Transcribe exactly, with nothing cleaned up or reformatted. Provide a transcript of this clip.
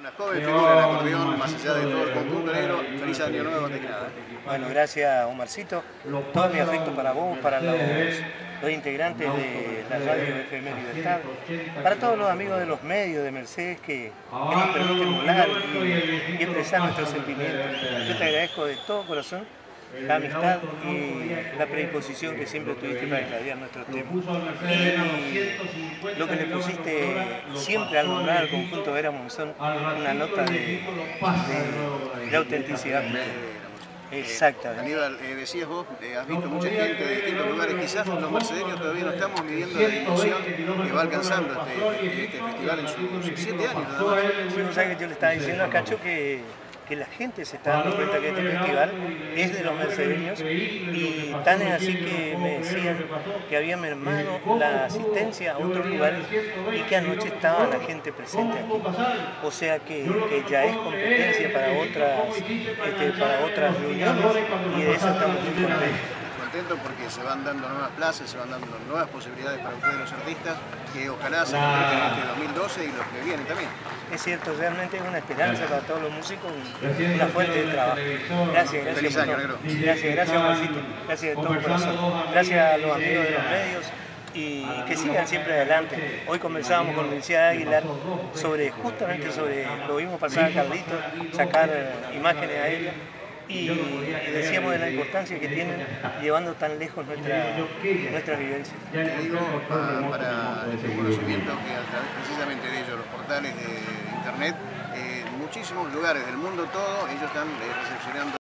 Una joven figura del acordeón, más allá de todo el conjunto negro. Feliz año nuevo, antes que nada. Bueno, gracias Omarcito. Todo mi afecto para vos, para los, los integrantes de la radio F M Libertad, para todos los amigos de los medios de Mercedes que, que nos permiten hablar y, y expresar nuestros sentimientos. Yo te agradezco de todo corazón la amistad y la predisposición que siempre tuviste para irradiar nuestros temas. Y lo que le pusiste siempre al nombrar al conjunto Vera Monzón, una nota de, de, de autenticidad. Exactamente. Eh, Aníbal, eh, decías vos, eh, has visto mucha gente de distintos lugares, quizás los mercedeños todavía no estamos midiendo la dimensión que va alcanzando este, este festival en sus siete años nada más. Sí, o sea que yo le estaba diciendo a Cacho que, que la gente se está dando cuenta que este festival es de los mercedeños, y tan es así que me decían que había mermado la asistencia a otros lugares y que anoche estaba la gente presente aquí. O sea que, que ya es competencia para otras, este, para otras reuniones, y de eso estamos muy contentos. Contento porque se van dando nuevas plazas, se van dando nuevas posibilidades para ustedes los artistas, que ojalá se concreten en este dos mil doce y los que vienen también. Es cierto, realmente es una esperanza para todos los músicos, una fuente de trabajo. Gracias, gracias. Feliz año, negro. Gracias, gracias Marcito, gracias de todo corazón. Gracias a los amigos de los medios y que sigan siempre adelante. Hoy conversábamos con Lucía Aguilar sobre, justamente sobre, lo vimos pasar a Carlito, sacar imágenes a ella. Y, y decíamos de la importancia que tienen llevando tan lejos nuestra, nuestra vivencia. Te digo, para, para el conocimiento que a través precisamente de ellos, los portales de internet, eh, muchísimos lugares del mundo todo, ellos están eh, recepcionando